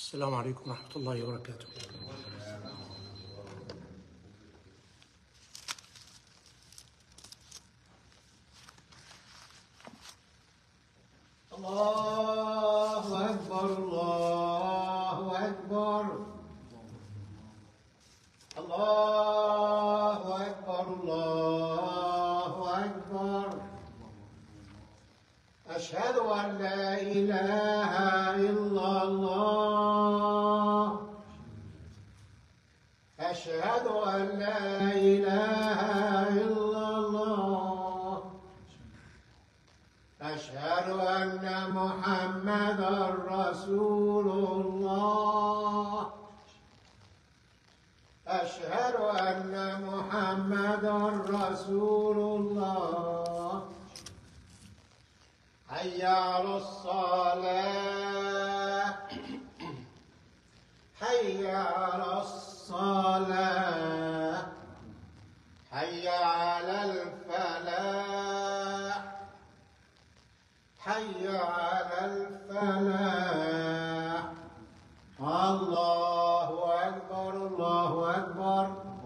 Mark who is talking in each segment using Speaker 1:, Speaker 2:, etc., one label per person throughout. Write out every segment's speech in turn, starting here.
Speaker 1: السلام عليكم ورحمة الله وبركاته.
Speaker 2: الله أكبر الله أكبر الله أكبر الله أكبر. أشهد أن لا إله إلا الله. أشهد أن لا إله إلا الله. أشهد أن محمدًا رسول الله. أشهد أن محمدًا رسول الله. حي على الصلاة. حي على الصلاة. حي على الفلاح. حي على الفلاح. الله أكبر الله أكبر.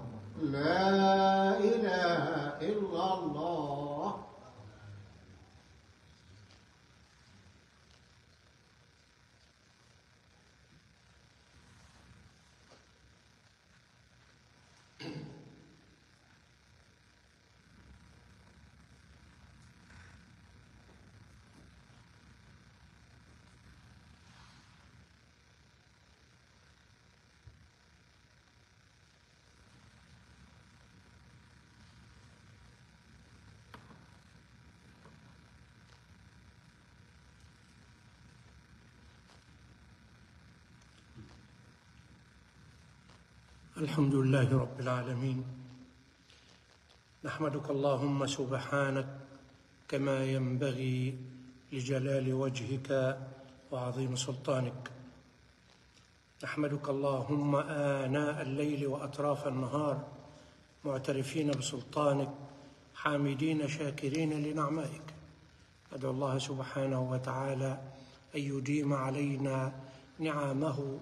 Speaker 2: لا إله إلا الله.
Speaker 1: الحمد لله رب العالمين. نحمدك اللهم سبحانك كما ينبغي لجلال وجهك وعظيم سلطانك. نحمدك اللهم آناء الليل وأطراف النهار معترفين بسلطانك حامدين شاكرين لنعمائك. ندعو الله سبحانه وتعالى أن يديم علينا نعمه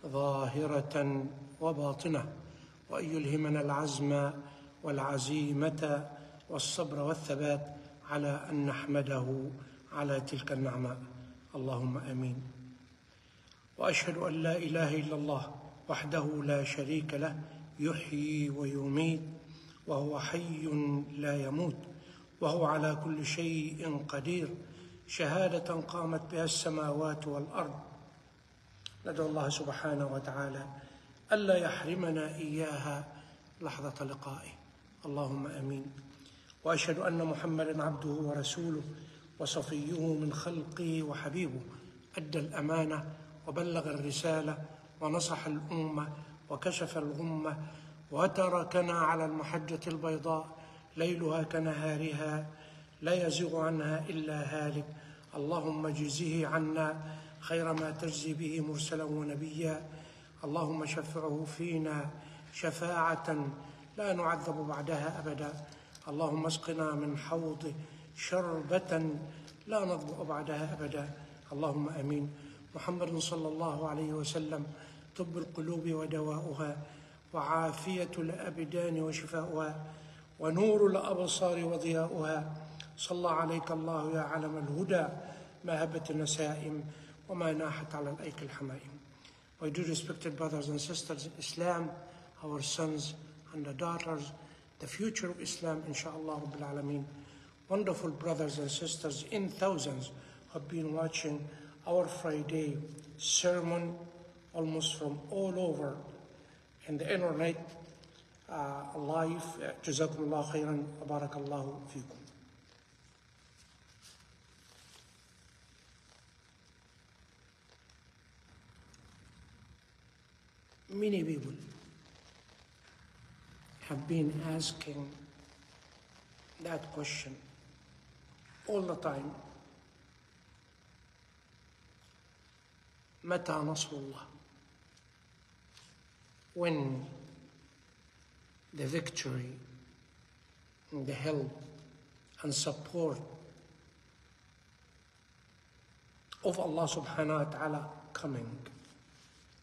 Speaker 1: ظاهرة وباطنة، وأن يلهمنا العزم والعزيمة والصبر والثبات على أن نحمده على تلك النعماء. اللهم آمين. وأشهد أن لا إله إلا الله وحده لا شريك له، يحيي ويميت وهو حي لا يموت، وهو على كل شيء قدير، شهادة قامت بها السماوات والأرض. ندعو الله سبحانه وتعالى ألا يحرمنا إياها لحظة لقائه. اللهم آمين. وأشهد أن محمدًا عبده ورسوله وصفيه من خلقه وحبيبه، أدى الأمانة وبلغ الرسالة ونصح الأمة وكشف الغمة، وتركنا على المحجة البيضاء ليلها كنهارها لا يزيغ عنها إلا هالك. اللهم اجزه عنا خير ما تجزي به مرسلا ونبيا. اللهم شفعه فينا شفاعة لا نعذب بعدها أبدا. اللهم اسقنا من حوضه شربة لا نظمأ بعدها أبدا. اللهم آمين. محمد صلى الله عليه وسلم طب القلوب ودواؤها، وعافية الأبدان وشفاؤها، ونور الأبصار وضياؤها. صلى عليك الله يا علم الهدى، ما هبت النسائم وما ناحت على الأيك الحمائم. My dear respected brothers and sisters in Islam, our sons and the daughters, the future of Islam, inshallah Rabbil Alameen. Wonderful brothers and sisters in thousands have been watching our Friday sermon almost from all over in the internet live. Jazakumullah khairan wa barakallahu feekum. Many people have been asking that question all the time. متى نصر الله? When the victory and the help and support of Allah subhanahu wa ta'ala coming?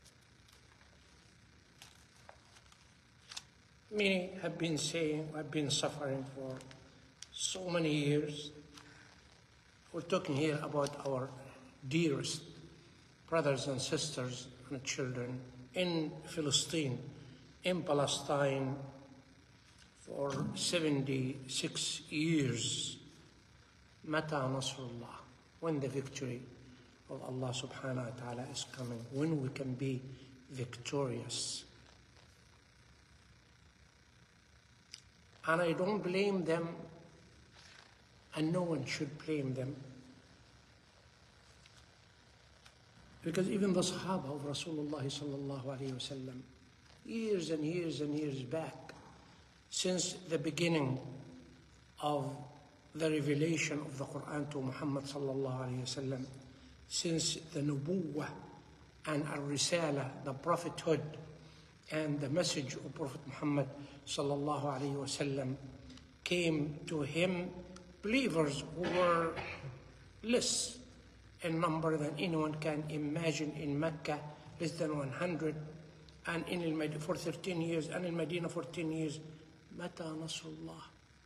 Speaker 1: Many have been saying, have been suffering for so many years. We're talking here about our dearest brothers and sisters and children in Palestine, for 76 years. Mata Nasrullah, when the victory of Allah subhanahu wa ta'ala is coming, when we can be victorious. And I don't blame them, and no one should blame them. Because even the Sahaba of Rasulullah sallallahu alayhi wa sallam, years and years and years back, since the beginning of the revelation of the Quran to Muhammad sallallahu alayhi wa sallam, since the Nubuwwah and Ar-Risala, the prophethood and the message of Prophet Muhammad sallallahu alayhi wa sallam came to him, believers who were less in number than anyone can imagine in Mecca, less than 100, and in Al-Madinah for 13 years, and in Medina for 10 years. Mata Nasrullah.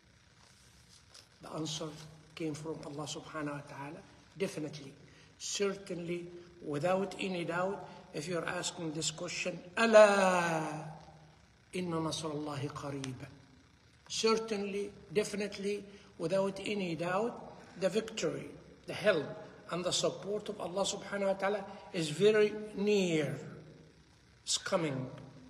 Speaker 1: The answer came from Allah subhanahu wa ta'ala, definitely, certainly, without any doubt. If you're asking this question, Ala inna nasrallahi qareeb. Certainly, definitely, without any doubt, the victory, the help, and the support of Allah subhanahu wa ta'ala is very near. It's coming.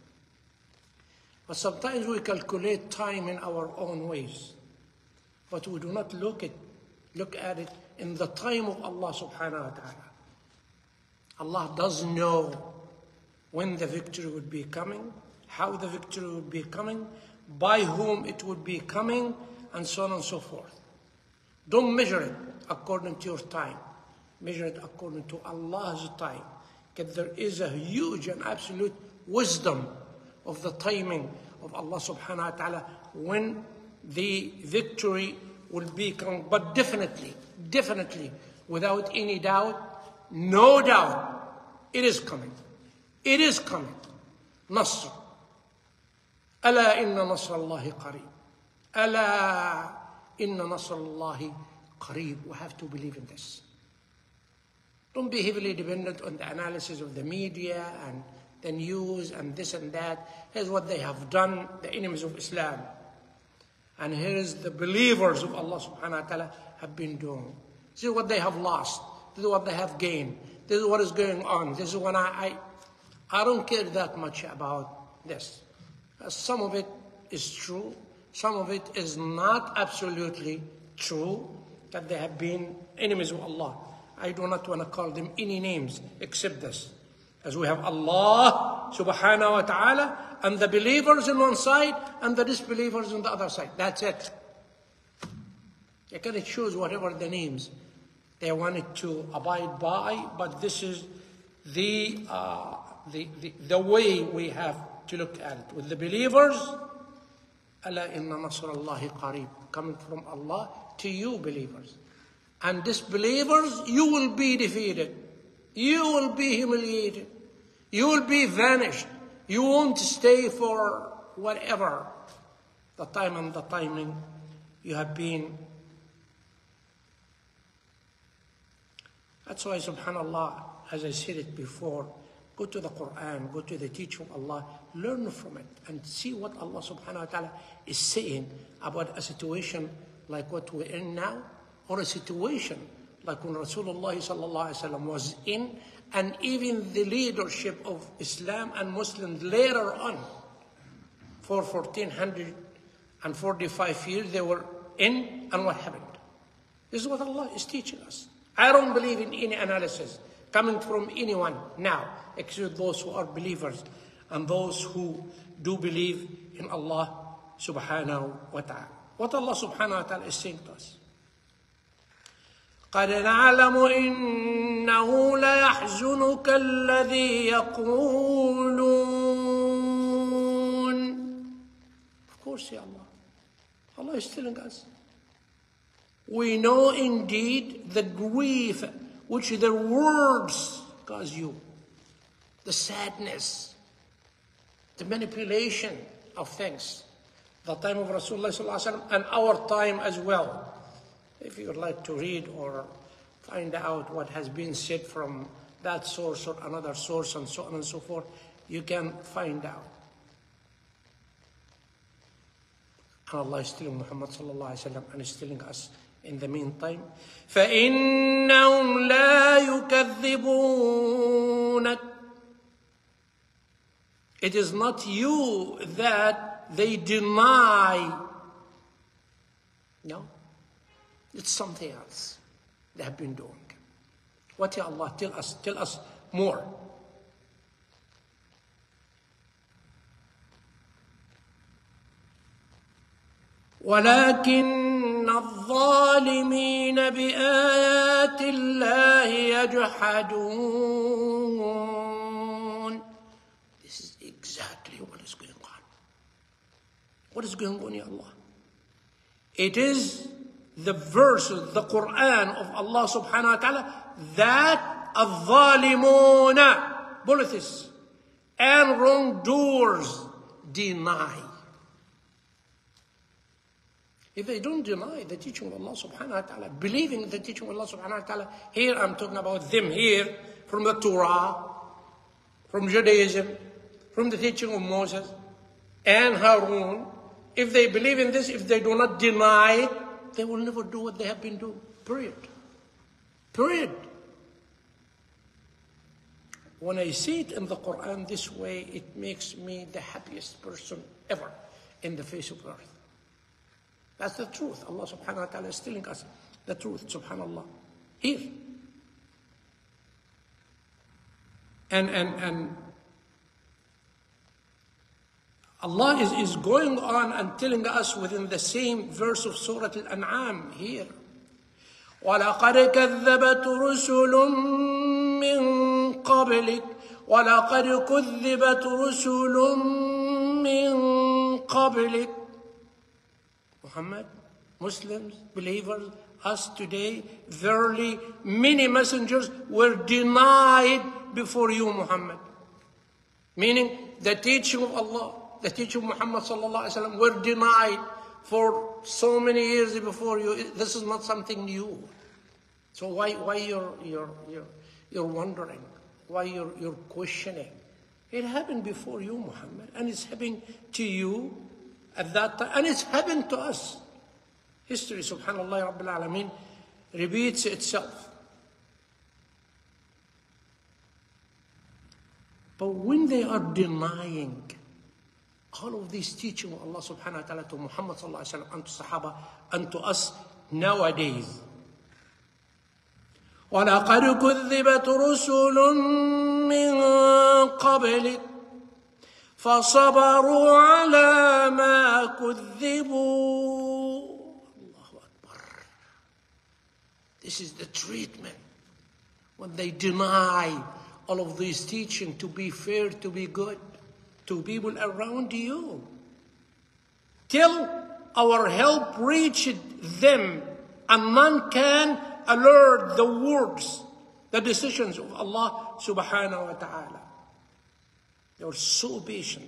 Speaker 1: But sometimes we calculate time in our own ways, but we do not look at it in the time of Allah subhanahu wa ta'ala. Allah does know when the victory would be coming, how the victory would be coming, by whom it would be coming, and so on and so forth. Don't measure it according to your time. Measure it according to Allah's time. Because there is a huge and absolute wisdom of the timing of Allah subhanahu wa ta'ala when the victory will be coming. But definitely, without any doubt, no doubt, it is coming. It is coming. Nasr. Ala inna nasrallahi qareeb. Ala inna nasrallahi qareeb. We have to believe in this. Don't be heavily dependent on the analysis of the media and the news and this and that. Here's what they have done, the enemies of Islam. And here's the believers of Allah subhanahu wa ta'ala have been doing. This is what they have lost. This is what they have gained. This is what is going on. This is when I don't care that much about this. Some of it is true. Some of it is not absolutely true, that they have been enemies of Allah. I do not want to call them any names except this. As we have Allah subhanahu wa ta'ala and the believers on one side and the disbelievers on the other side. That's it. They can choose whatever the names they wanted to abide by, but this is the way we have to look at it. With the believers, Ala inna nasrallahi qareeb, coming from Allah to you believers. And disbelievers, you will be defeated. You will be humiliated. You will be vanished. You won't stay for whatever the time and the timing you have been. That's why, subhanAllah, as I said it before, go to the Quran, go to the teaching of Allah, learn from it, and see what Allah subhanahu wa ta'ala is saying about a situation like what we're in now, or a situation like when Rasulullah sallallahu alaihi wasallam was in, and even the leadership of Islam and Muslims later on, for 1445 years they were in, and what happened. This is what Allah is teaching us. I don't believe in any analysis coming from anyone now, except those who are believers and those who do believe in Allah subhanahu wa ta'ala. What Allah subhanahu wa ta'ala is saying to us. قَدْ نَعْلَمُ إِنَّهُ لَيَحْزُنُكَ الَّذِي يَقُولُونَ. Of course, ya Allah. Allah is telling us. We know indeed the grief which their words cause you. The sadness, the manipulation, of things. The time of Rasulullah sallallahu alaihi wasallam and our time as well. If you would like to read or find out what has been said from that source or another source and so on and so forth, you can find out. And Allah is telling Muhammad sallallahu alaihi wasallam and is telling us in the meantime, فَإِنَّهُمْ لَا يُكَذِّبُونَكَ. It is not you that they deny. No, it's something else they have been doing. What ya Allah, tell us more. ولكن الظالمين بآيات الله يجحدون. This is exactly what is going on. What is going on, Ya Allah? It is the verses, the Quran of Allah subhanahu wa ta'ala that الظالمون, polytheists and wrongdoers deny. If they don't deny the teaching of Allah subhanahu wa ta'ala, believing the teaching of Allah subhanahu wa ta'ala, here I'm talking about them here, from the Torah, from Judaism, from the teaching of Moses and Harun, if they believe in this, if they do not deny, they will never do what they have been doing. Period. Period. When I see it in the Quran this way, it makes me the happiest person ever in the face of earth. That's the truth. Allah subhanahu wa ta'ala is telling us the truth, subhanallah. Here. And Allah is going on and telling us within the same verse of Surah Al-An'am here. وَلَقَدْ كَذَّبَتْ رُسُلٌ مِّن قَبْلِكَ وَلَقَدْ كُذِّبَتْ رُسُلٌ مِّن قَبْلِكَ. Muhammad, Muslims, believers, us today, verily many messengers were denied before you, Muhammad. Meaning the teaching of Allah, the teaching of Muhammad sallallahu alaihi wasallam were denied for so many years before you. This is not something new. So why you're wondering? Why you're questioning? It happened before you, Muhammad, and it's happening to you at that time, and it's happened to us. History, subhanallah rabbil alameen, repeats itself. But when they are denying all of these teaching of Allah subhanahu wa ta'ala to Muhammad sallallahu alaihi wasallam and to Sahaba and to us nowadays, وَلَقَدْ كُذِّبَتْ رُسُلٌ مِّن قَبْلِكَ فَصَبَرُوا عَلَى مَا كُذِّبُوا. Allahu Akbar. This is the treatment when they deny all of these teaching to be fair, to be good to people around you. Till our help reached them and none can alert the words, the decisions of Allah subhanahu wa ta'ala. They are so patient.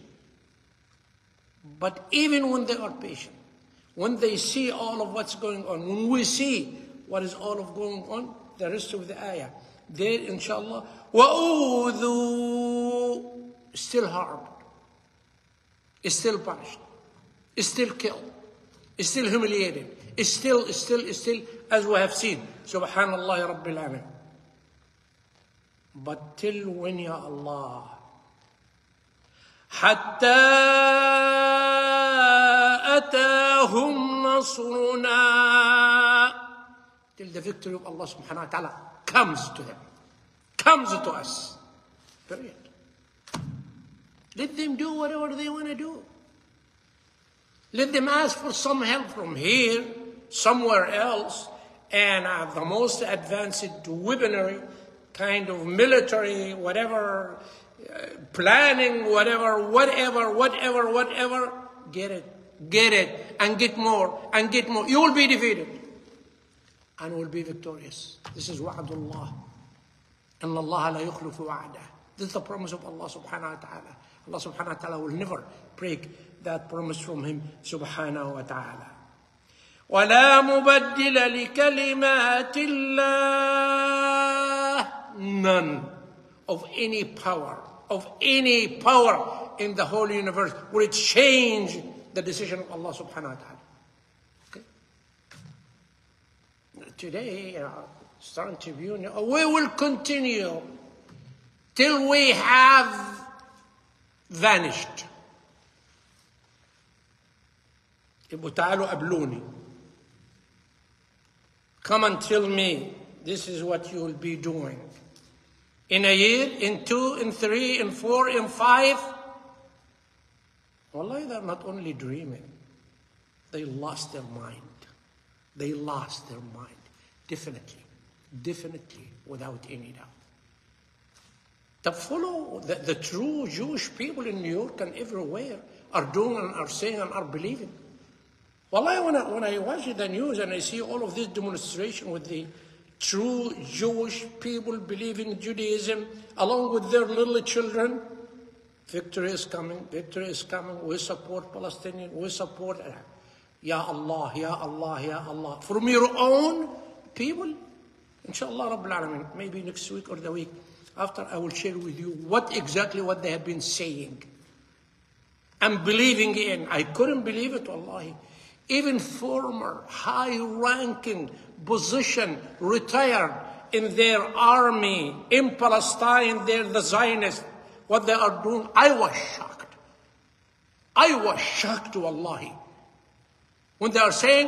Speaker 1: But even when they are patient, when they see all of what's going on, when we see what is all of going on, the rest of the ayah, there inshallah, وَأُوذُوا, still harmed, is still punished, is still killed, is still humiliated, is still, as we have seen. Subhanallah Rabbil Alamin. But till when, Ya Allah? حَتَّى أَتَاهُمْ نَصْرُنَا, till the victory of Allah subhanahu wa ta'ala comes to them, comes to us. Period. Let them do whatever they want to do. Let them ask for some help from here, somewhere else, and the most advanced weaponry, kind of military, whatever, planning, whatever, get it, and get more, and get more. You will be defeated, and will be victorious. This is wa'adullah. Inna Allah la yukhlifu wa'adah. This is the promise of Allah subhanahu wa ta'ala. Allah subhanahu wa ta'ala will never break that promise from him subhanahu wa ta'ala. وَلَا مُبَدِّلَ لِكَلِمَاتِ اللَّهِ. None of any power in the whole universe will change the decision of Allah subhanahu wa ta'ala. Okay? Today, Star Tribune, we will continue till we have vanished. تعالوا قبلوني. Come and tell me this is what you will be doing. In a year, in 2, in 3, in 4, in 5. Wallahi, they're not only dreaming. They lost their mind. They lost their mind. Definitely, without any doubt. To follow the true Jewish people in New York and everywhere are doing and are saying and are believing. Wallahi, when I watch the news and I see all of this demonstration with the true Jewish people believing Judaism along with their little children, victory is coming, we support Palestinians, we support, Ya Allah, Ya Allah, Ya Allah. From your own people, inshallah Rabbil Alameen, maybe next week or the week after, I will share with you what they have been saying and believing in. I couldn't believe it, wallahi. Even former high-ranking position retired in their army in Palestine, they're the Zionists, what they are doing, I was shocked, wallahi. When they are saying,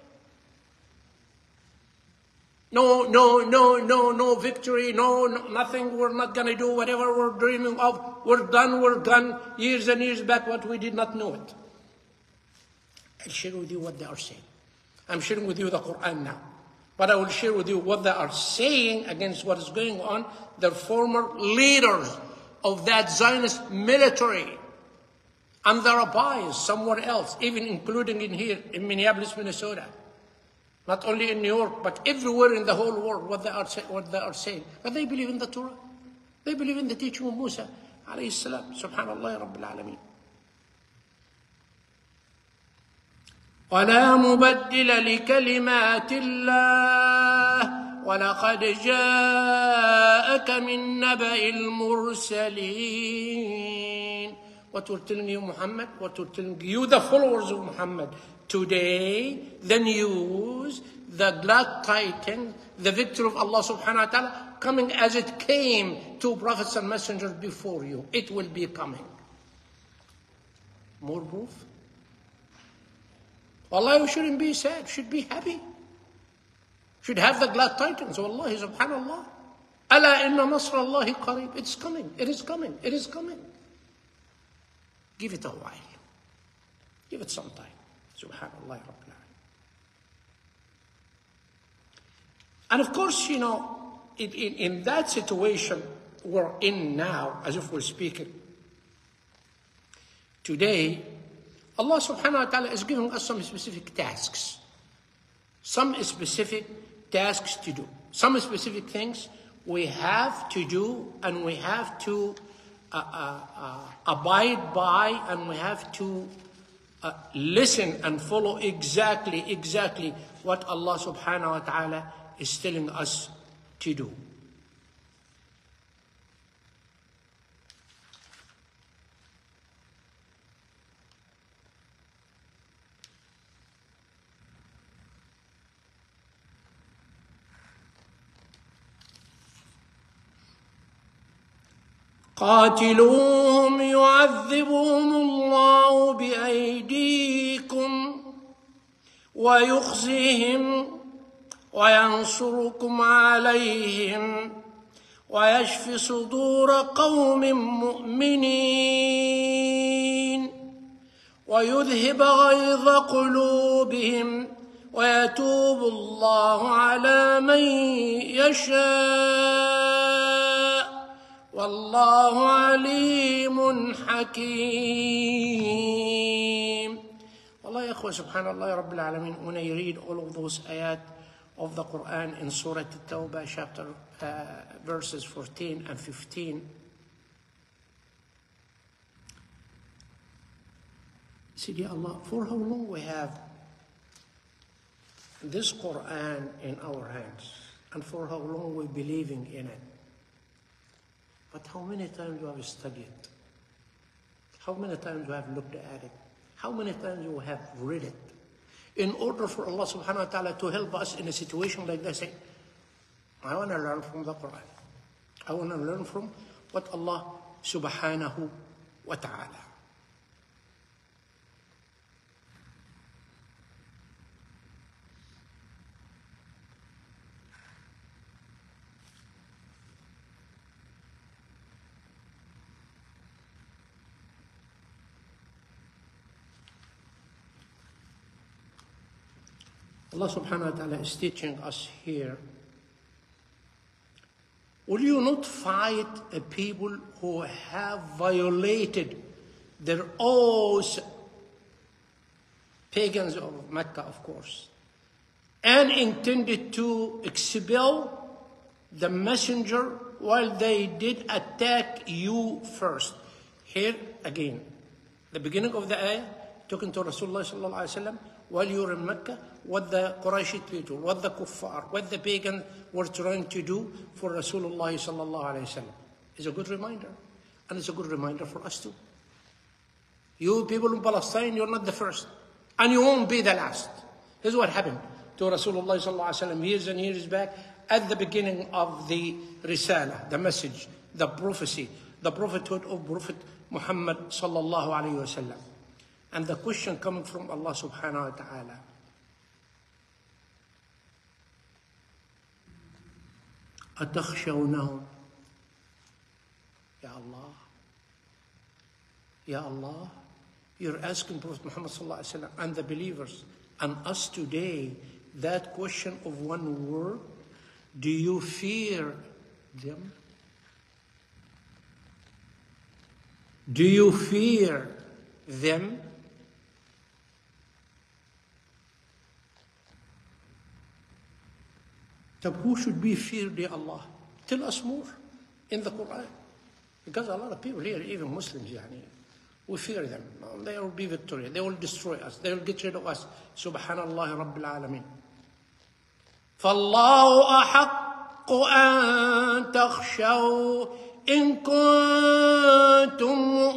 Speaker 1: no victory, no, nothing, we're not going to do whatever we're dreaming of, we're done, years and years back, what we did not know it. I'll share with you what they are saying. I'm sharing with you the Quran now. But I will share with you what they are saying against what is going on, the former leaders of that Zionist military and the rabbis somewhere else, even including in here, in Minneapolis, Minnesota. Not only in New York, but everywhere in the whole world, what they are saying. But they believe in the Torah. They believe in the teaching of Musa, alayhi salam, subhanallah, rabbil alameen. وَلَا مُبَدِّلَ لِكَلِمَاتِ اللَّهِ وَلَقَدْ جَاءَكَ مِن نَّبَإِ الْمُرْسَلِينَ. What we're telling you, Muhammad, what we're telling you, the followers of Muhammad, today, the news, the glad tidings, the victory of Allah subhanahu wa ta'ala, coming as it came to prophets and messengers before you. It will be coming. More proof? Wallahi, we shouldn't be sad, should be happy. Should have the glad tidings. Wallahi, subhanallah. Ala inna nasr Allahi qareeb. It's coming, it is coming, it is coming. Give it a while. Give it some time. Subhanallah, Rabbil Alameen. And of course, in that situation we're in now, as if we're speaking, today, Allah subhanahu wa ta'ala is giving us some specific tasks. Some specific tasks to do. Some specific things we have to do and we have to abide by, and we have to listen and follow exactly what Allah subhanahu wa ta'ala is telling us to do. قاتلوهم يعذبهم الله بأيديكم ويخزيهم وينصركم عليهم ويشفي صدور قوم مؤمنين ويذهب غيظ قلوبهم ويتوب الله على من يشاء والله عليم حكيم. والله يا أخوة سبحان الله يا رب العالمين, when I read all of those ayat of the Quran in Surah At-Tawbah chapter verses 14 and 15, said, Ya Allah, for how long we have this Quran in our hands, and for how long we're believing in it? But how many times you have studied? How many times you have looked at it? How many times you have read it? In order for Allah subhanahu wa ta'ala to help us in a situation like this, say, I want to learn from the Quran. I want to learn from what Allah subhanahu wa ta'ala. Allah subhanahu wa ta'ala is teaching us here, will you not fight a people who have violated their oaths, pagans of Mecca, of course, and intended to expel the messenger while they did attack you first? Here again, the beginning of the ayah, talking to Rasulullah sallallahu alaihi wasallam, while you were in Mecca, what the Quraysh people, what the kuffar, what the pagans were trying to do for Rasulullah sallallahu alaihi wasallam. It's a good reminder, and it's a good reminder for us too. You people in Palestine, you're not the first, and you won't be the last. This is what happened to Rasulullah sallallahu alaihi wasallam years and years back at the beginning of the Risala, the message, the prophecy, the prophethood of Prophet Muhammad sallallahu alaihi wasallam. And the question coming from Allah subhanahu wa ta'ala, أَتَخْشَوْنَهُمْ? Ya Allah, Ya Allah, you're asking Prophet Muhammad sallallahu alaihi wasallam and the believers and us today that question of one word: do you fear them? Do you fear them? So who should be feared, Ya Allah? Tell us more in the Quran. Because a lot of people here, even Muslims, we fear them. They will be victorious. They will destroy us. They will get rid of us. Subhanallah Rabbil Alameen. فَاللَّهُ أَحَقُّ أَن تَخْشَوْا إِن كُنتُم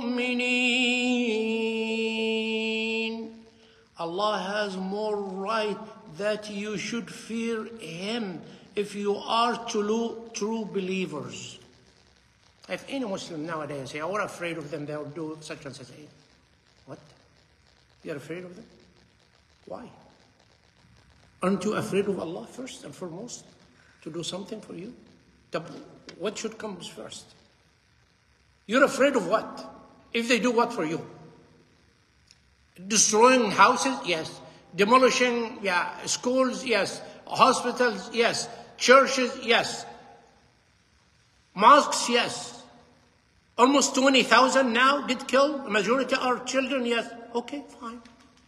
Speaker 1: مُؤْمِنِينَ. Allah has more right that you should fear Him if you are true believers. If any Muslim nowadays say, we're afraid of them, they will do such and such. What? You're afraid of them? Why? Aren't you afraid of Allah first and foremost to do something for you? What should come first? You're afraid of what? If they do what for you? Destroying houses? Yes. Demolishing schools? Yes. Hospitals? Yes. Churches? Yes. Mosques? Yes. Almost 20,000 now get killed. The majority are children? Yes. Okay, fine.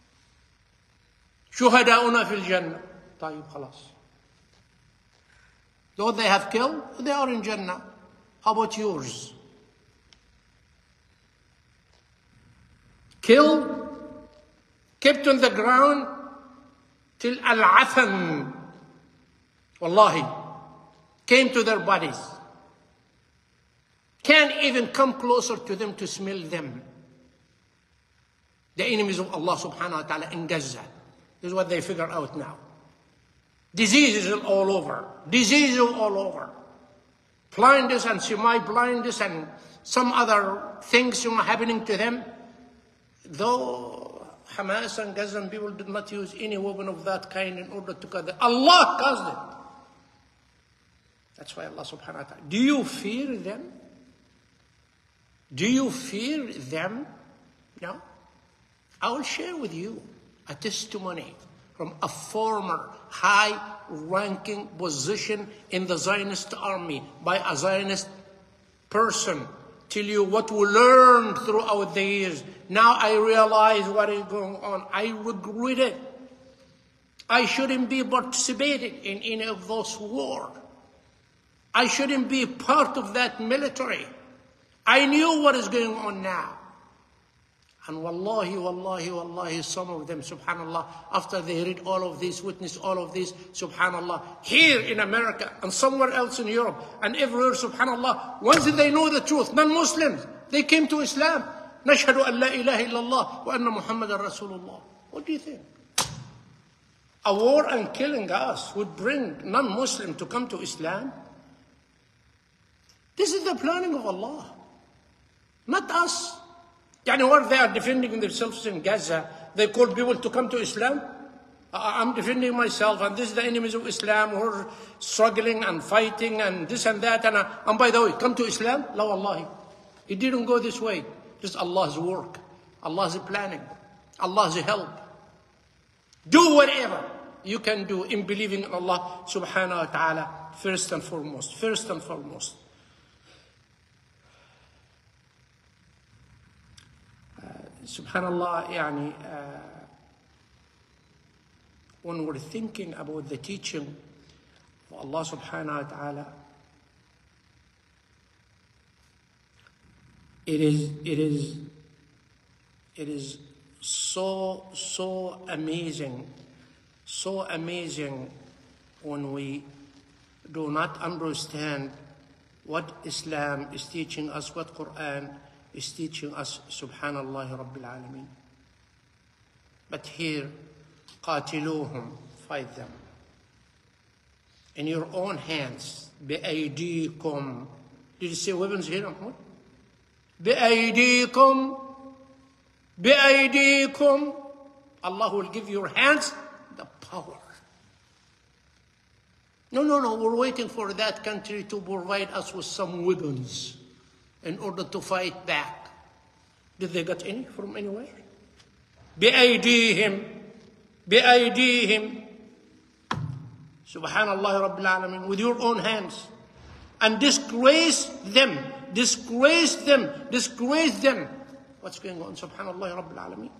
Speaker 1: شهداؤنا في الجنة. طيب خلاص. Though they have killed, they are in Jannah. How about yours? Killed, kept on the ground till al-athan, wallahi, came to their bodies. Can't even come closer to them to smell them. The enemies of Allah subhanahu wa ta'ala in Gaza. This is what they figure out now. Diseases all over. Diseases all over. Blindness and semi-blindness and some other things happening to them. Though Hamas and Gazan people did not use any weapon of that kind in order to cut them. Allah caused it. That's why Allah subhanahu wa ta'ala. Do you fear them? Do you fear them? No. I will share with you a testimony from a former high-ranking position in the Zionist army by a Zionist person. Tell you what we learned throughout the years. Now I realize what is going on. I regret it. I shouldn't be participating in any of those wars. I shouldn't be part of that military. I knew what is going on now. And wallahi, wallahi, wallahi, some of them, subhanallah, after they read all of this, witness all of this, subhanallah, here in America and somewhere else in Europe and everywhere, subhanallah, once they know the truth, non-Muslims, they came to Islam. نشهد أن لا إله إلا الله وأن محمد رسول الله. What do you think? A war and killing us would bring non-Muslim to come to Islam? This is the planning of Allah, not us. What they are defending themselves in Gaza, they call people to come to Islam. I'm defending myself, and this is the enemies of Islam who are struggling and fighting and this and that. And by the way, come to Islam? La wallahi. It didn't go this way. Just Allah's work, Allah's planning, Allah's help. Do whatever you can do in believing in Allah subhanahu wa ta'ala first and foremost. First and foremost. Subhanallah, when we're thinking about the teaching of Allah subhanahu wa ta'ala, it is so amazing when we do not understand what Islam is teaching us, what Quran is teaching us, subhanallah rabbil alameen. But here, قاتلوهم, fight them. In your own hands, بأيديكم. Did you say weapons here, Mahmoud? بأيديكم, بأيديكم. Allah will give your hands the power. No, we're waiting for that country to provide us with some weapons in order to fight back. Did they get any from anywhere? بأيديهم, بأيديهم. Subhanallah Rabbil Alameen, with your own hands. And disgrace them. Disgrace them. Disgrace them. What's going on? Subhanallah Rabbil Alameen.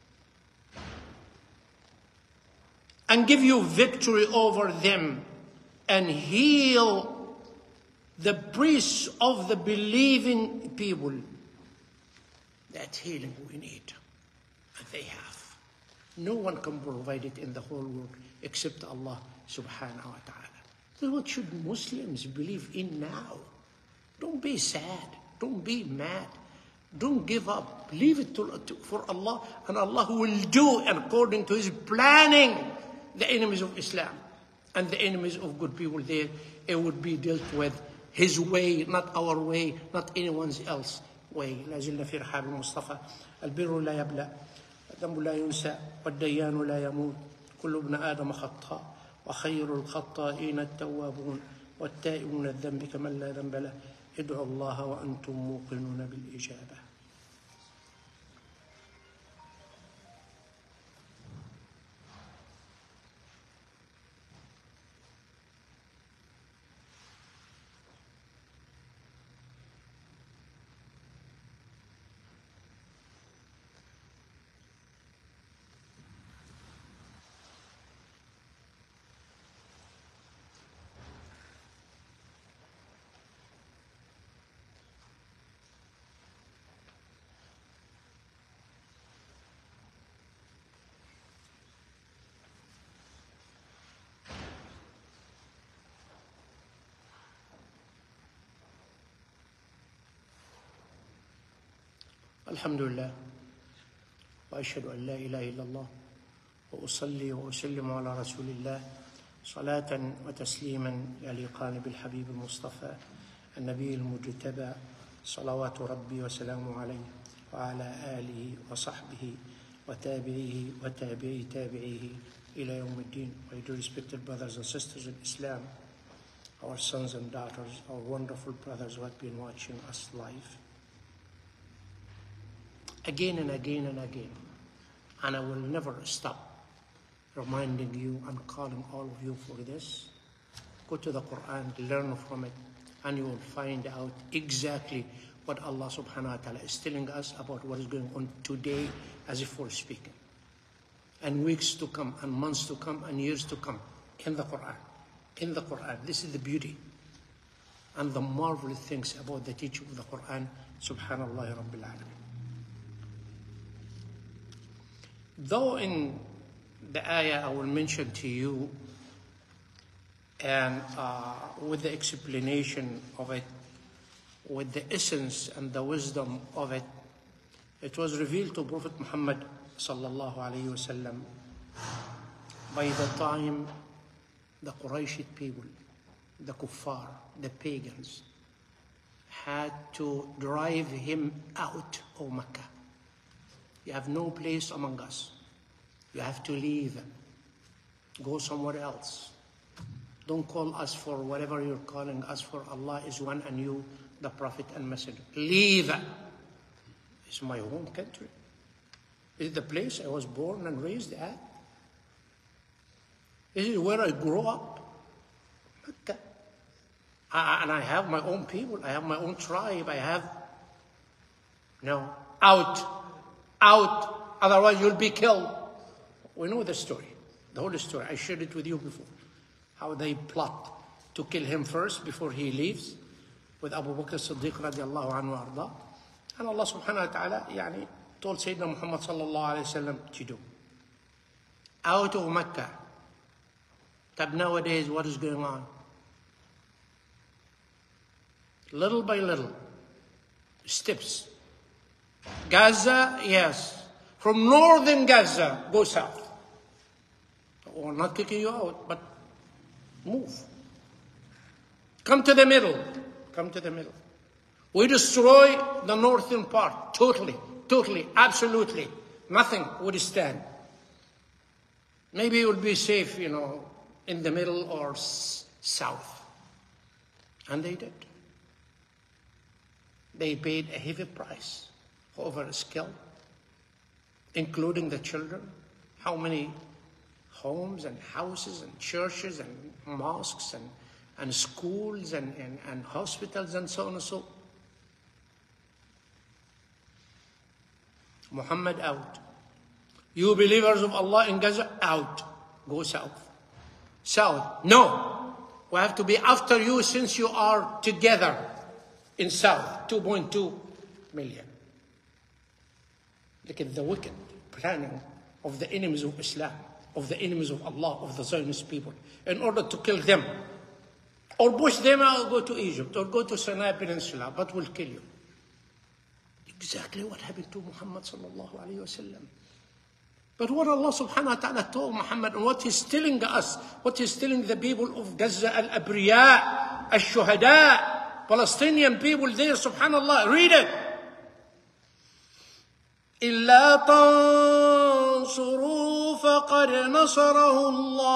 Speaker 1: And give you victory over them. And heal the priests of the believing people. That healing we need. And they have. No one can provide it in the whole world except Allah subhanahu wa ta'ala. So what should Muslims believe in now? Don't be sad. Don't be mad. Don't give up. Leave it for Allah. And Allah will do according to His planning the enemies of Islam. And the enemies of good people there, it would be dealt with His way, not our way, not anyone's else way. لا زلنا في رحاب المصطفى. البر لا يبلى، الذنب لا ينسى، والديان لا يموت، كل ابن آدم خطاء، وخير الخطائين التوابون، والتائبون الذنب كمن لا ذنب له، ادعوا الله وأنتم موقنون بالإجابة. الحمد لله وأشهد أن لا إله إلا الله وأصلي وأسلم على رسول الله صلاة وتسليما يليقان بالحبيب المصطفى النبي المجتبى صلوات ربي وسلامه عليه وعلى آله وصحبه وتابعيه وتابعي تابعيه إلى يوم الدين. My dear respected brothers and sisters in Islam, our sons and daughters, our wonderful brothers who have been watching us live. Again and again and again. And I will never stop reminding you and calling all of you for this. Go to the Quran, learn from it, and you will find out exactly what Allah subhanahu wa ta'ala is telling us about what is going on today as if we're speaking. And weeks to come, and months to come, and years to come in the Quran. In the Quran. This is the beauty and the marvelous things about the teaching of the Quran. Subhanallah Rabbil Alameen. Though in the ayah I will mention to you, and with the explanation of it, with the essence and the wisdom of it, it was revealed to Prophet Muhammad sallallahu alaihi wasallam by the time the Quraysh people, the kuffar, the pagans, had to drive him out of Mecca. You have no place among us. You have to leave. Go somewhere else. Don't call us for whatever you're calling us for. Allah is one and you, the Prophet and Messenger. Leave. It's my home country. It's the place I was born and raised at. This is where I grew up. Mecca. And I have my own people. I have my own tribe. No. Out. Out. Otherwise you'll be killed. We know the story. The whole story. I shared it with you before. How they plot to kill him first before he leaves with Abu Bakr as-Siddiq radiallahu anhu arda. And Allah subhanahu wa ta'ala told Sayyidina Muhammad sallallahu alayhi wa sallam to do. Out of Mecca. But nowadays, what is going on? Little by little, steps. Gaza, yes. From northern Gaza, go south. We're not kicking you out, but move. Come to the middle. Come to the middle. We destroy the northern part. Totally, absolutely. Nothing would stand. Maybe it would be safe, in the middle or south. And they did. They paid a heavy price for overskill, including the children. How many homes and houses and churches and mosques and schools and hospitals and so on and so on. Muhammad out. You believers of Allah in Gaza, out. Go south. South. No. We have to be after you since you are together in south. 2.2 million. Look at the wicked planning of the enemies of Islam, of the enemies of Allah, of the Zionist people, in order to kill them. Or push them out, or go to Egypt, or go to Sinai Peninsula, but we'll kill you. Exactly what happened to Muhammad sallallahu alayhi wa sallam. But what Allah subhanahu wa ta'ala told Muhammad, and what He's telling us, what He's telling the people of Gaza, al-Abriya, al-Shuhada, Palestinian people there, subhanallah, read it. إِلَّا تَنْصُرُوا فَقَدْ نَصَرَهُ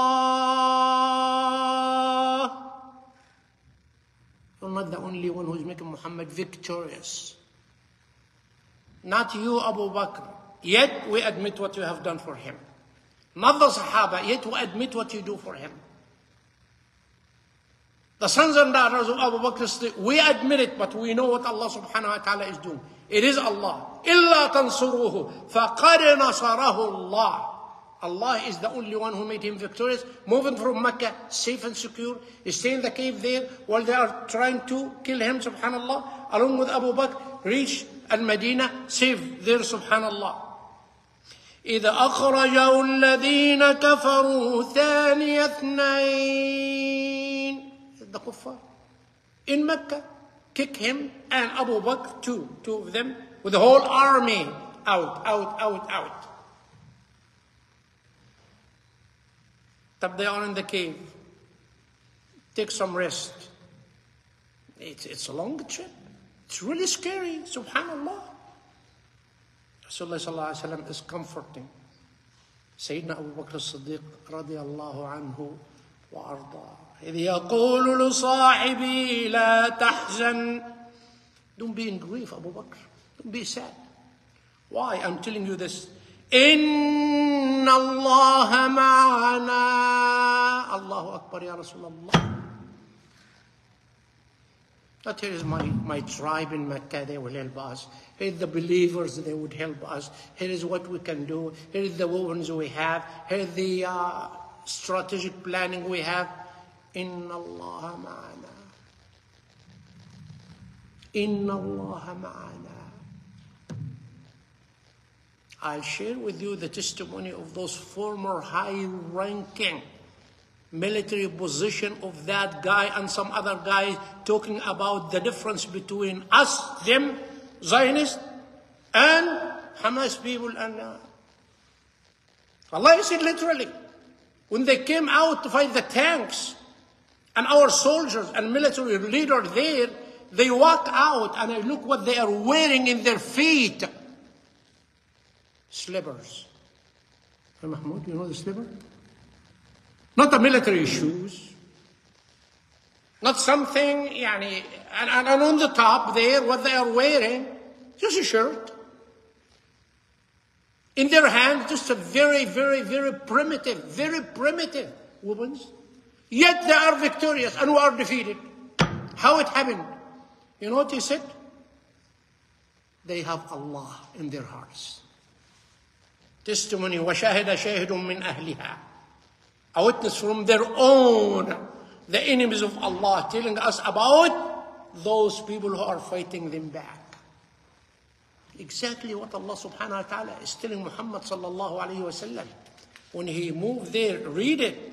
Speaker 1: اللَّهُ. You're not the only one who's making Muhammad victorious. Not you, Abu Bakr. Yet we admit what you have done for him. Not the Sahaba, yet we admit what you do for him. The sons and daughters of Abu Bakr, we admit it, but we know what Allah subhanahu wa ta'ala is doing. It is Allah. إِلَّا تَنْصُرُوهُ فَقَدْ نَصَرَهُ اللَّهُ. Allah is the only one who made him victorious. Moving from Mecca, safe and secure. He stay in the cave there while they are trying to kill him, subhanallah. Along with Abu Bakr, reach Al-Madinah, safe there, subhanallah. إِذْ أَخْرَجَهُ الَّذِينَ كَفَرُوا ثَانِيَ اثْنَيْنِ. The kuffar in Mecca kick him and Abu Bakr, two of them, with the whole army out. But they are in the cave. Take some rest. It's a long trip. It's really scary, subhanallah. Rasulullah sallallahu alaihi wasallam is comforting Sayyidina Abu Bakr as-Siddiq radiyallahu anhu wa arda. إِذْ يَقُولُ لِصَاحِبِهِ لَا تَحْزَنْ. Don't be in grief, Abu Bakr. Don't be sad. Why? I'm telling you this. إِنَّ اللَّهَ مَعَنَا. Allahu Akbar, Ya Rasulullah. But here is my tribe in Mecca, they will help us. Here is the believers, they would help us. Here is what we can do. Here is the weapons we have. Here is the strategic planning we have. Inna Allah ma'ana. Inna Allah ma'ana. I'll share with you the testimony of those former high-ranking military position of that guy and some other guy talking about the difference between us, them, Zionists, and Hamas people. And Allah said literally, when they came out to fight the tanks and our soldiers and military leaders there, they walk out and I look what they are wearing in their feet. Slippers. Hey Mahmoud, you know the slipper? Not the military shoes. Not something, and on the top there, what they are wearing, just a shirt. In their hand, just a very, very, very primitive weapons. Yet they are victorious and we are defeated. How it happened? You know what he said? They have Allah in their hearts. Testimony, وَشَاهِدَ شَاهِدٌ مِّنْ أَهْلِهَا. A witness from their own, the enemies of Allah, telling us about those people who are fighting them back. Exactly what Allah subhanahu wa ta'ala is telling Muhammad sallallahu alayhi wa sallam. When he moved there, read it.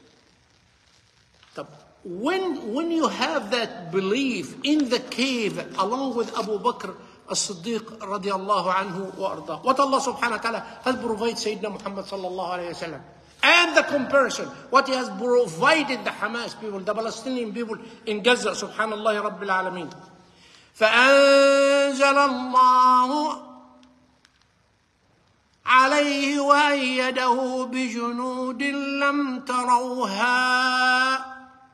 Speaker 1: When you have that belief in the cave along with Abu Bakr as-Siddiq radiallahu anhu wa arda, what Allah subhanahu wa ta'ala has provided Sayyidina Muhammad sallallahu alayhi wa sallam, and the comparison, what he has provided the Hamas people, the Palestinian people in Gaza, subhanallah rabbil alameen. فأنزل الله عليه وأيده بجنود لم تروها.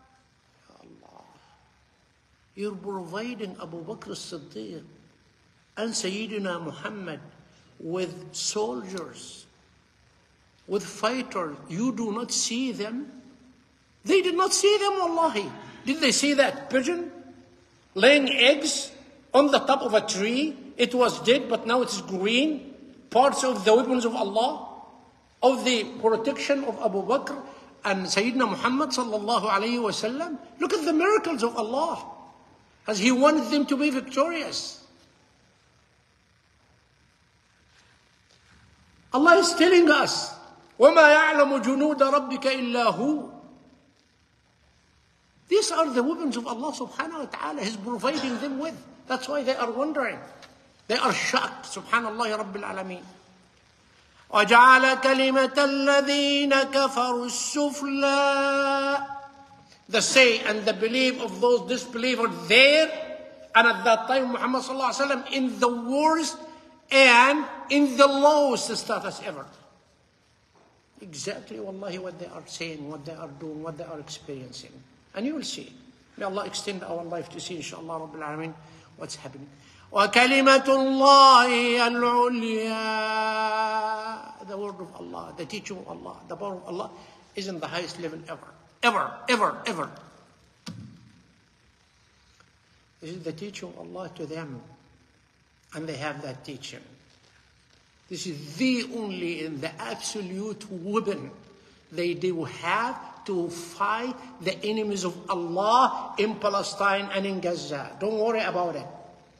Speaker 1: You're providing Abu Bakr as-Siddiq and Sayyidina Muhammad with soldiers, with fighters. You do not see them. They did not see them, wallahi. Did they see that pigeon laying eggs on the top of a tree? It was dead, but now it's green. Parts of the weapons of Allah, of the protection of Abu Bakr and Sayyidina Muhammad sallallahu alayhi wa sallam. Look at the miracles of Allah, as He wanted them to be victorious. Allah is telling us, وَمَا يَعْلَمُ جُنُودَ رَبِّكَ إِلَّا هُوَ. These are the weapons of Allah subhanahu wa ta'ala. He's providing them with. That's why they are wondering. They are shocked. Subhanallah Rabbil Alameen. وَجَعَلَ كَلِمَةَ الَّذِينَ كَفَرُوا السُّفْلَى. The say and the belief of those disbelievers there, and at that time Muhammad sallallahu alaihi wasallam in the worst and in the lowest status ever. Exactly, wallahi, what they are saying, what they are doing, what they are experiencing. And you will see. May Allah extend our life to see, inshallah, Rabbil Alameen, what's happening. وَكَلِمَةُ اللَّهِ الْعُلْيَا. The word of Allah, the teaching of Allah, the power of Allah is in the highest level ever. Ever. This is the teaching of Allah to them. And they have that teaching. This is the only and the absolute weapon they do have to fight the enemies of Allah in Palestine and in Gaza. Don't worry about it.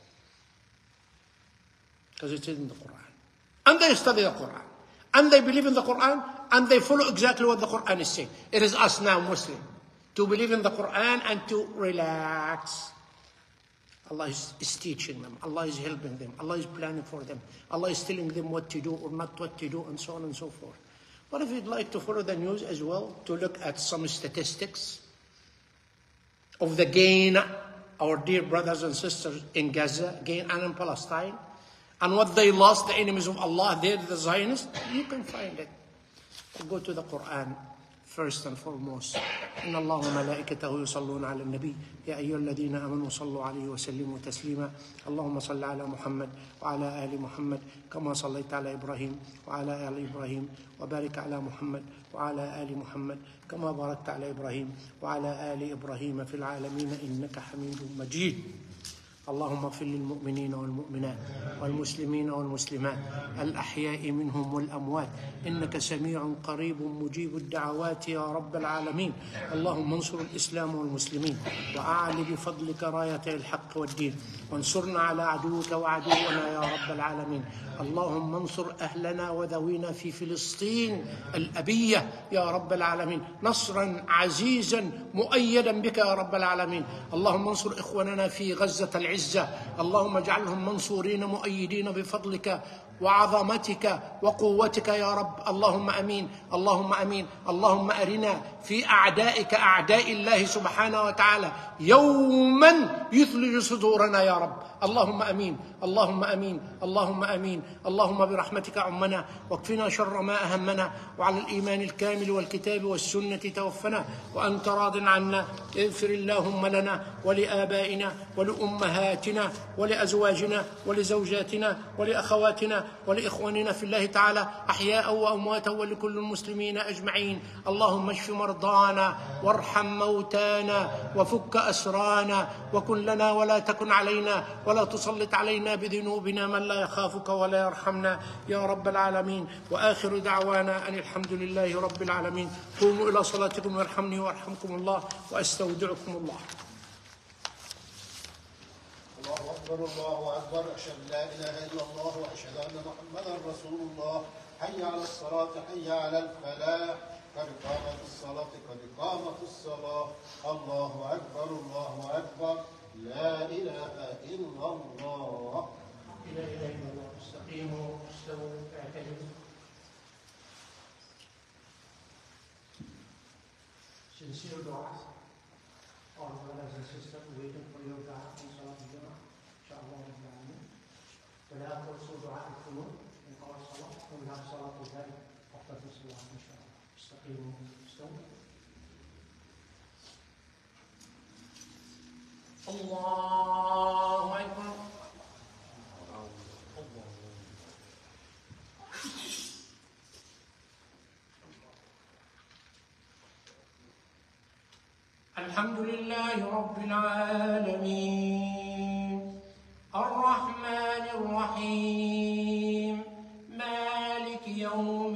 Speaker 1: Because it's in the Quran. And they study the Quran. And they believe in the Quran. And they follow exactly what the Quran is saying. It is us now, Muslim, to believe in the Quran and to relax. Allah is teaching them. Allah is helping them. Allah is planning for them. Allah is telling them what to do or not what to do, and so on and so forth. But if you'd like to follow the news as well, to look at some statistics of the gain, our dear brothers and sisters in Gaza, gain and in Palestine, and what they lost, the enemies of Allah, they're the Zionists, you can find it. Go to the Quran first and foremost. إن الله وملائكته يصلون على النبي يا أيها الذين آمنوا صلوا عليه وسلموا تسليما اللهم صل على محمد وعلى آل محمد كما صليت على إبراهيم وعلى آل إبراهيم وبارك على محمد وعلى آل محمد كما باركت على إبراهيم وعلى آل إبراهيم في العالمين إنك حميد مجيد اللهم اغفر للمؤمنين والمؤمنات والمسلمين والمسلمات الأحياء منهم والأموات، إنك سميع قريب مجيب الدعوات يا رب العالمين. اللهم انصر الإسلام والمسلمين وأعل بفضلك راية الحق والدين، وانصرنا على عدوك وعدونا يا رب العالمين. اللهم انصر أهلنا وذوينا في فلسطين الأبية يا رب العالمين نصرا عزيزا مؤيدا بك يا رب العالمين. اللهم انصر إخواننا في غزة العزة، اللهم اجعلهم منصورين مؤيدين بفضلك وعظمتك وقوتك يا رب. اللهم أمين، اللهم أمين. اللهم أرنا في أعدائك أعداء الله سبحانه وتعالى يوما يثلج صدورنا يا رب. اللهم أمين، اللهم أمين، اللهم أمين. اللهم برحمتك عمنا واكفنا شر ما أهمنا، وعلى الإيمان الكامل والكتاب والسنة توفنا وأنت راض عنا. اغفر اللهم لنا ولآبائنا ولأمهاتنا ولأزواجنا ولزوجاتنا ولأخواتنا ولإخواننا في الله تعالى أحياء وأمواتا ولكل المسلمين أجمعين. اللهم اشف مرضانا وارحم موتانا وفك أسرانا، وكن لنا ولا تكن علينا، ولا تسلط علينا بذنوبنا من لا يخافك ولا يرحمنا يا رب العالمين. وآخر دعوانا أن الحمد لله رب العالمين. قوموا إلى صلاتكم يرحمني ويرحمكم الله، وأستودعكم الله.
Speaker 2: الله أكبر الله أكبر، أشهد أن لا إله إلا الله وأشهد أن محمدا رسول الله. حي على الصلاة، حي على الفلاح، قد قامت الصلاة، قد قامت الصلاة. الله أكبر الله أكبر، لا إله إلا الله.
Speaker 1: لا إله إلا الله. استقيموا، استووا، اعتدلوا. Sincere dua. All brothers and sisters waiting for your dua in Salat al-Jum'ah. Inshallah. ولا تنسوا دعاء القنوت من أول صلاة، ومنها صلاة الغد after the salat إن شاء الله. استقيموا، استووا. الله أكبر. الحمد لله رب العالمين الرحمن الرحيم مالك يوم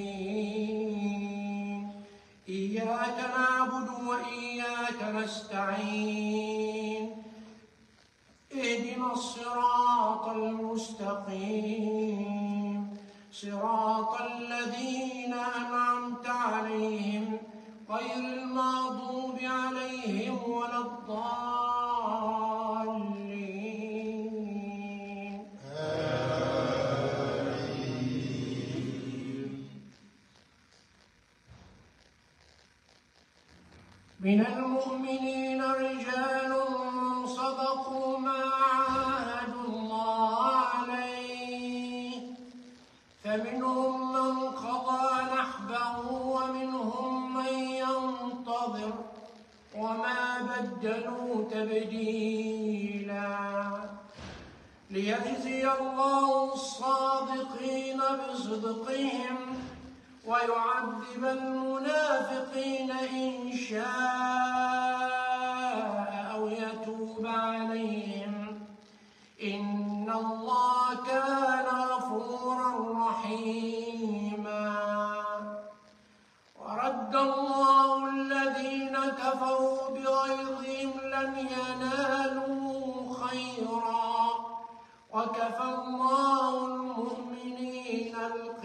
Speaker 1: الدين، إياك نعبد وإياك نستعين، اهدنا الصراط المستقيم، صراط الذين أنعمت عليهم غير المغضوب عليهم ولا الضالين. من المؤمنين رجال صدقوا ما عاهدوا الله عليه، فمنهم من قضى نحبه ومنهم من ينتظر وما بدلوا تبديلا، ليجزي الله الصادقين بصدقهم ويعذب المنافقين إن شاء أو يتوب عليهم، إن الله كان غفورا رحيما. ورد الله الذين كفروا بغيظهم لم ينالوا خيرا، وكفى الله المؤمنين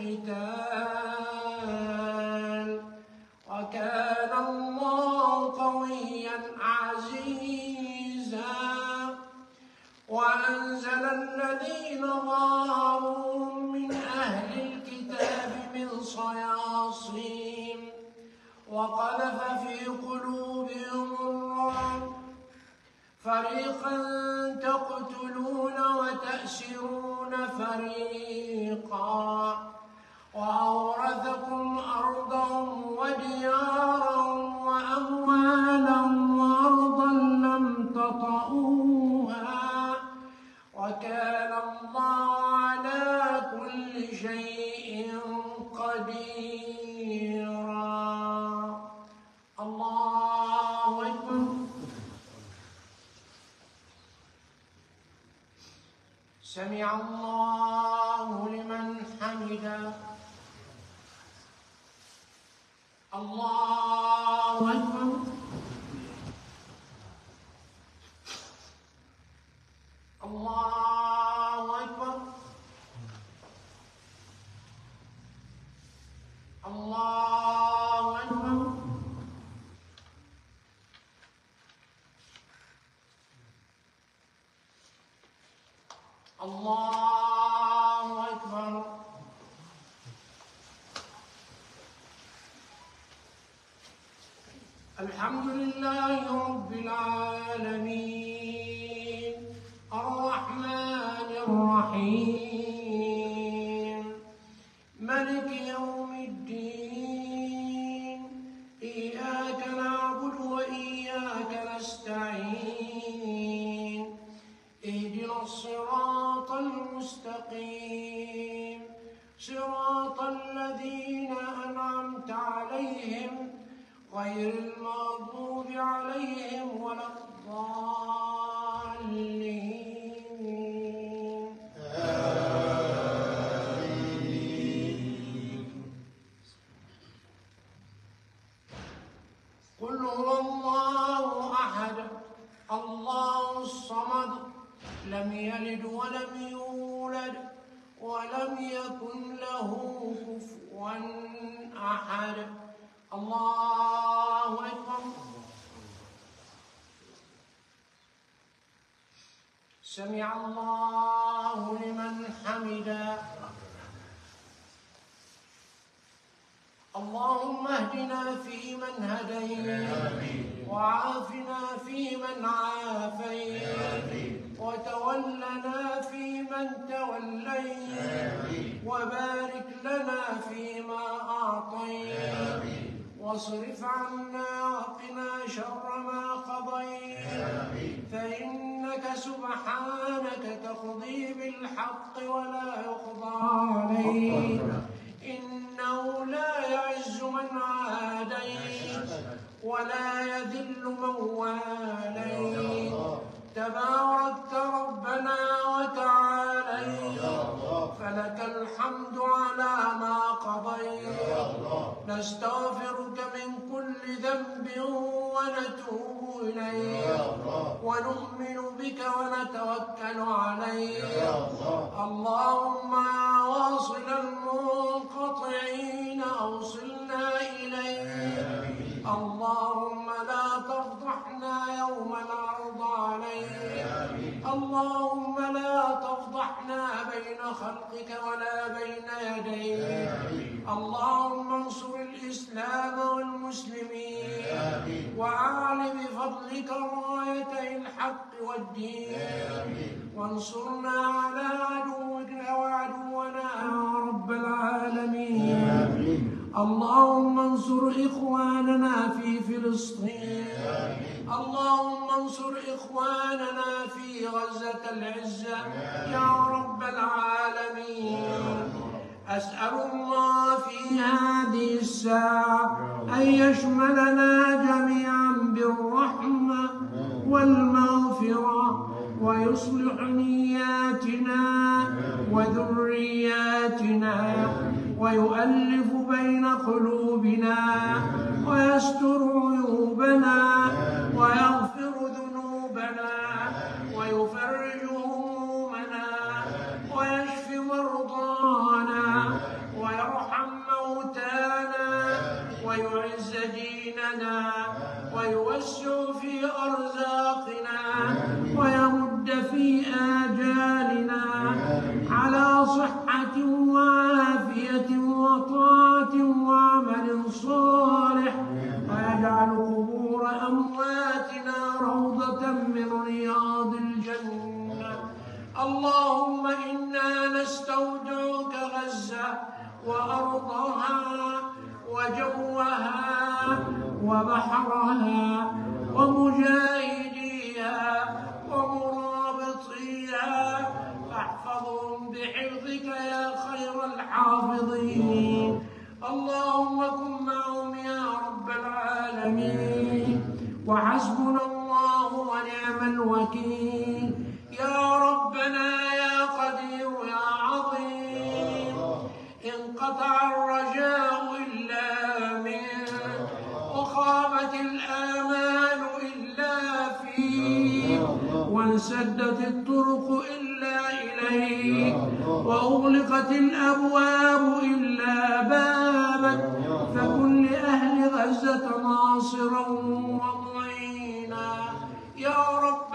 Speaker 1: القتال، وكان الله قويا عزيزا. وأنزل الذين ظاهروهم من أهل الكتاب من صياصيهم وقذف في قلوبهم الرعب، فريقا تقتلون وتأسرون فريقا، وأورثكم أرضهم وديارهم وأموالا وأرضا لم تطئوها، وكان الله على كل شيء قديرا. الله أكبر. سمع الله لمن حمده. الله أكبر. الله أكبر. الله أكبر. الله أكبر. الحمد لله رب العالمين الرحمن الرحيم ملك يوم الدين إياك نعبد وإياك نستعين اهدنا الصراط المستقيم صراط الذين أنعمت عليهم غير المغضوب عليهم ولا الضالين. آمين. قل هو الله أحد الله الصمد لم يلد ولم يولد ولم يكن له كفوا أحد. الله أكبر. سمع الله لمن حمده. اللهم اهدنا فيمن هديت وعافنا فيمن عافيت وتولنا فيمن توليت وبارك لنا فيما أعطيت واصرف عنا وقنا شر ما قضيت فإنك سبحانك تقضي بالحق ولا يقضى عليك إنه لا يعز من عاديت ولا يذل من واليت تباركت ربنا وتعاليت فلك الحمد على ما قضيت نستغفرك من كل ذنب ونتوب إليك ونؤمن بك ونتوكل عليك اللهم يا واصل المنقطعين أوصلنا إليك اللهم لا تفضحنا يوم العرض عليك اللهم لا تفضحنا بين خلقك ولا بين يديك اللهم انصر الإسلام والمسلمين وأعل بفضلك رايتي الحق والدين وانصرنا على عدوك وعدونا يا رب العالمين اللهم انصر إخواننا في فلسطين اللهم انصر إخواننا في غزة العزة يا رب العالمين أسأل الله في هذه الساعة أن يشملنا جميعا بالرحمة والمغفرة ويصلح نياتنا وذرياتنا ويؤلف بين قلوبنا ويستر عيوبنا ويغفر ذنوبنا ويفرج همومنا ويشفي مرضانا ويرحم موتانا ويعز ديننا ويوسع في أرزاقنا ويمد في آجالنا على صحة وعافية وطاعة وعمل صالح ويجعل قبور أمواتنا روضة من رياض الجنة اللهم إنا نستودعك غزة وأرضها وجوها وبحرها ومجاهديها ومرابطيها فاحفظهم بحفظك يا خير الحافظين اللهم كن معهم يا رب العالمين وحسبنا الله ونعم الوكيل يا ربنا يا قدير يا عظيم. انقطع الرجاء إلا منك، وخابت الآمال إلا فيك، وانسدت الطرق إلا إليك، وأغلقت الأبواب إلا بابك. فكن لأهل غزة ناصرا ومعينا يا رب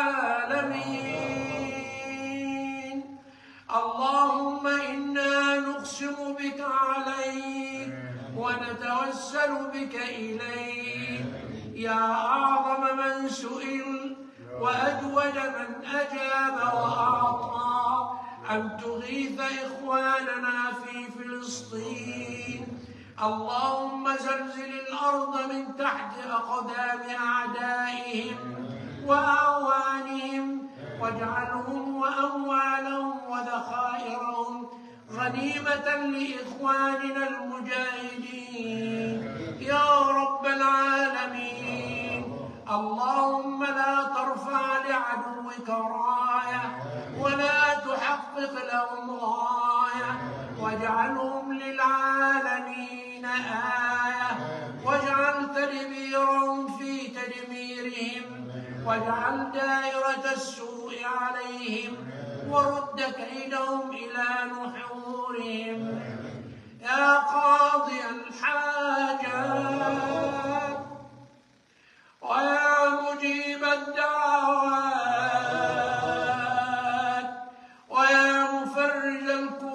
Speaker 1: العالمين. اللهم إنا نقسم بك عليك ونتوسل بك إليك يا أعظم من سئل وأجود من أجاب وأعطى، أن تغيث إخواننا في فلسطين. اللهم زلزل الأرض من تحت أقدام أعدائهم وأعوانهم، واجعلهم وأموالهم وذخائرهم غنيمة لإخواننا المجاهدين يا رب العالمين. اللهم لا ترفع لعدوك راية ولا تحقق لهم غاية، واجعلهم للعالمين آية، واجعل تدبيرهم في تدميرهم، واجعل دائرة السوء عليهم، ورد كيدهم إلى نحورهم يا قاضي الحاجات ويا مجيب الدعوات ويا مفرج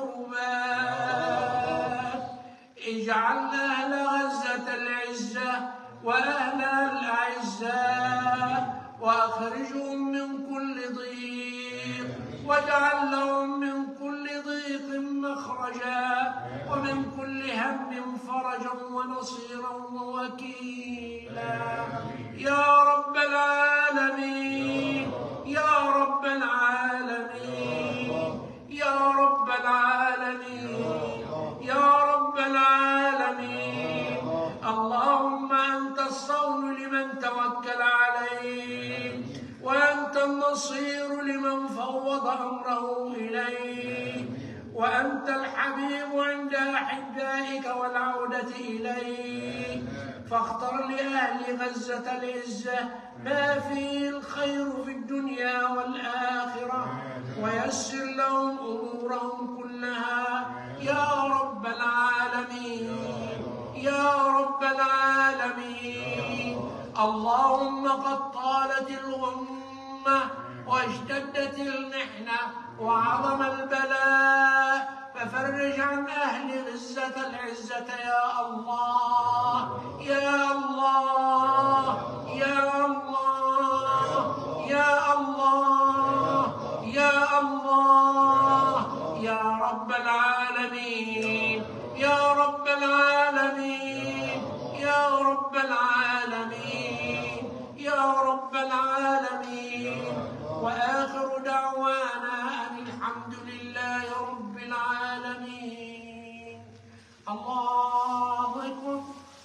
Speaker 1: الكربات. اجعل أهل غزة العزة وأهلها الأعزاء، وأخرجهم من كل ضيق، واجعل لهم من كل ضيق مخرجا، ومن كل هم فرجا ونصيرا ووكيلا يا رب العالمين يا رب العالمين يا رب العالمين يا رب العالمين. اللهم أنت الصون لمن توكل عليك، وأنت النصير لمن فوض أمره إليك، وأنت الحبيب عند أحبائك والعودة إليك. فاختر لأهل غزة العزة ما فيه الخير في الدنيا والآخرة، ويسر لهم أمورهم كلها يا رب العالمين يا رب العالمين. اللهم قد طالت الغمة واشتدت المحنة وعظم البلاء، ففرج عن أهل غزة العزة يا الله يا الله يا الله يا الله يا الله يا رب العالمين يا رب العالمين يا رب العالمين يا رب العالمين. وآخر دعوانا أن الحمد لله رب العالمين. الله أكبر.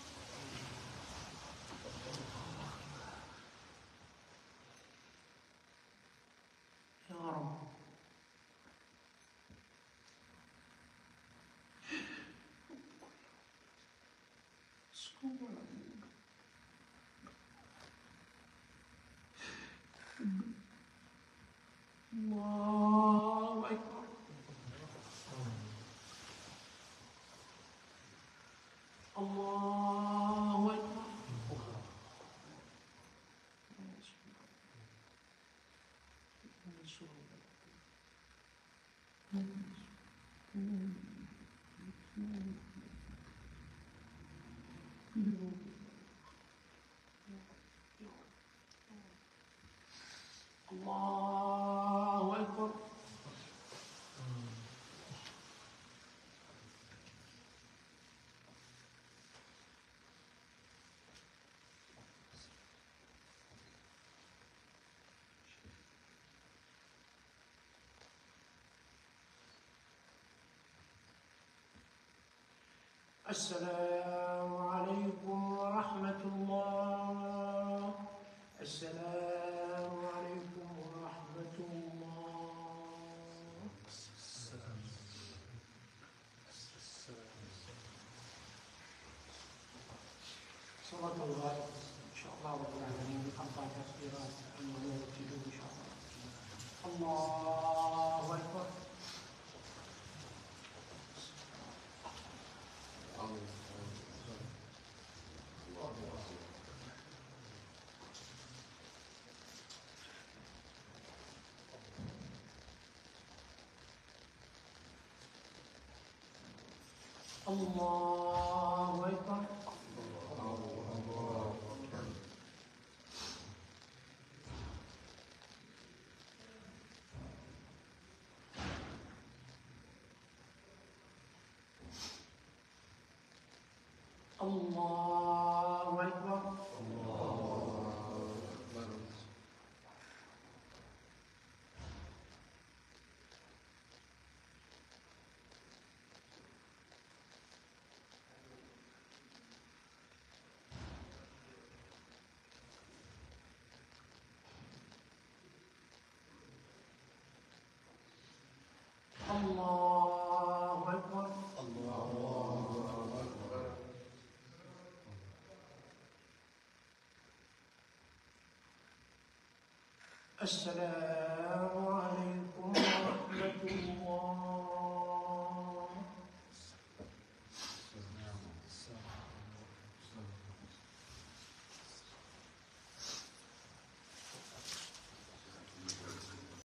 Speaker 1: يا رب الله أكبر. الله أكبر. الله أكبر. السلام عليكم ورحمة الله. السلام عليكم ورحمة الله. صلاة الغائب إن شاء الله رب العالمين 4 تكبيرات ونرتب إن شاء الله. الله أكبر. الله أكبر. الله أكبر. الله أكبر. السلام